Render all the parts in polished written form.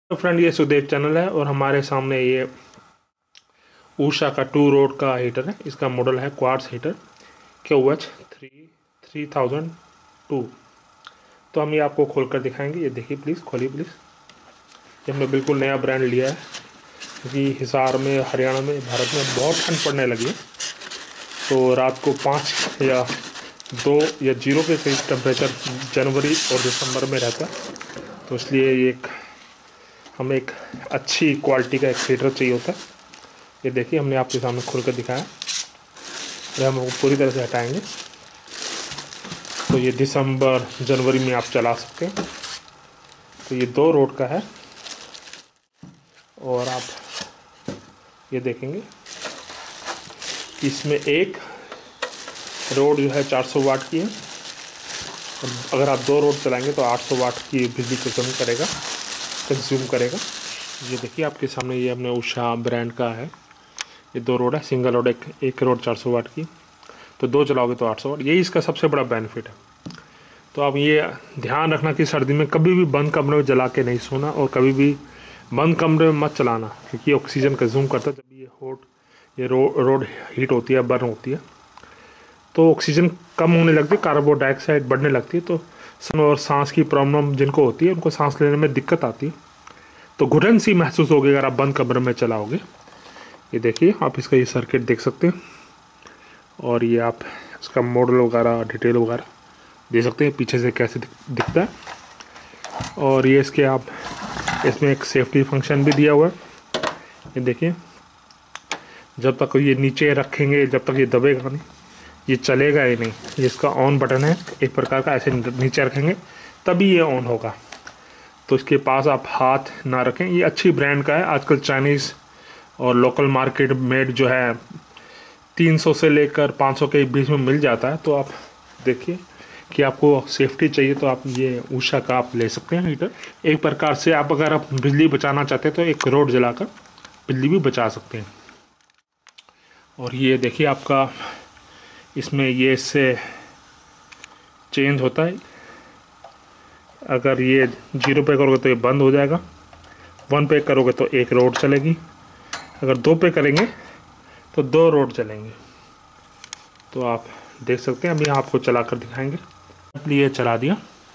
तो फ्रेंड, ये सुदेव चैनल है और हमारे सामने ये उषा का 2 रोड का हीटर है। इसका मॉडल है क्वार्ट्स हीटर QH3002। तो हम ये आपको खोल कर दिखाएंगे। ये देखिए, प्लीज़ खोलिए प्लीज़। ये हमने बिल्कुल नया ब्रांड लिया है क्योंकि हिसार में, हरियाणा में, भारत में बहुत ठंड पड़ने लगी है। तो रात को 5 या 2 या 0 के करीब टेम्परेचर जनवरी और दिसंबर में रहता है। तो इसलिए ये हमें एक अच्छी क्वालिटी का एक हीटर चाहिए होता है। ये देखिए, हमने आपके सामने खोल कर दिखाया। ये हम पूरी तरह से हटाएंगे तो ये दिसंबर जनवरी में आप चला सकते हैं। तो ये 2 रोड का है और आप ये देखेंगे कि इसमें एक रोड जो है 400 वाट की है। अगर आप 2 रोड चलाएंगे तो 800 वाट की बिजली कंज्यूम करेगा। ये देखिए आपके सामने, ये अपने उषा ब्रांड का है। ये 2 रोड है, सिंगल रोड, एक रोड 400 वाट की। तो 2 चलाओगे तो 800 वाट। यही इसका सबसे बड़ा बेनिफिट है। तो आप ये ध्यान रखना कि सर्दी में कभी भी बंद कमरे में जला के नहीं सोना और कभी भी बंद कमरे में मत चलाना, क्योंकि ऑक्सीजन कंज्यूम करता है। जब ये रोड हीट होती है, बर्न होती है, तो ऑक्सीजन कम होने लगती है, कार्बन डाइऑक्साइड बढ़ने लगती है। तो और सांस की प्रॉब्लम जिनको होती है, उनको सांस लेने में दिक्कत आती है। तो घुटन सी महसूस होगी अगर आप बंद कमरे में चलाओगे। ये देखिए, आप इसका ये सर्किट देख सकते हैं और ये आप इसका मॉडल वगैरह, डिटेल वगैरह दे सकते हैं, पीछे से कैसे दिखता है। और ये इसमें एक सेफ्टी फंक्शन भी दिया हुआ है। ये देखिए, जब तक ये नीचे रखेंगे, जब तक ये दबेगा नहीं, ये चलेगा ही नहीं। ये इसका ऑन बटन है एक प्रकार का, ऐसे नीचे रखेंगे तभी ये ऑन होगा। तो इसके पास आप हाथ ना रखें। ये अच्छी ब्रांड का है। आजकल चाइनीज़ और लोकल मार्केट मेड जो है 300 से लेकर 500 के बीच में मिल जाता है। तो आप देखिए कि आपको सेफ्टी चाहिए तो आप ये उषा का आप ले सकते हैं हीटर। एक प्रकार से अगर आप बिजली बचाना चाहते हैं तो एक रोड जलाकर बिजली भी बचा सकते हैं। और ये देखिए, आपका इसमें ये इससे चेंज होता है। अगर ये 0 पे करोगे तो ये बंद हो जाएगा, 1 पे करोगे तो एक रोड चलेगी, अगर 2 पे करेंगे तो 2 रोड चलेंगे। तो आप देख सकते हैं। अभी आपको चला कर दिखाएंगे। ये चला दिया।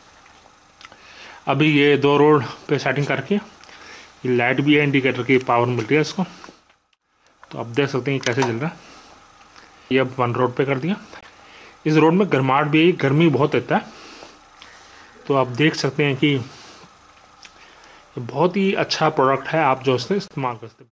अभी ये 2 रोड पे सेटिंग करके ये लाइट भी है, इंडिकेटर की पावर मिल रही है इसको। तो आप देख सकते हैं कैसे जल रहा है। ये अब 1 रोड पे कर दिया। इस रोड में गर्माहट भी है, गर्मी बहुत रहता है। तो आप देख सकते हैं कि ये बहुत ही अच्छा प्रोडक्ट है, आप जो इससे इस्तेमाल कर सकते हैं।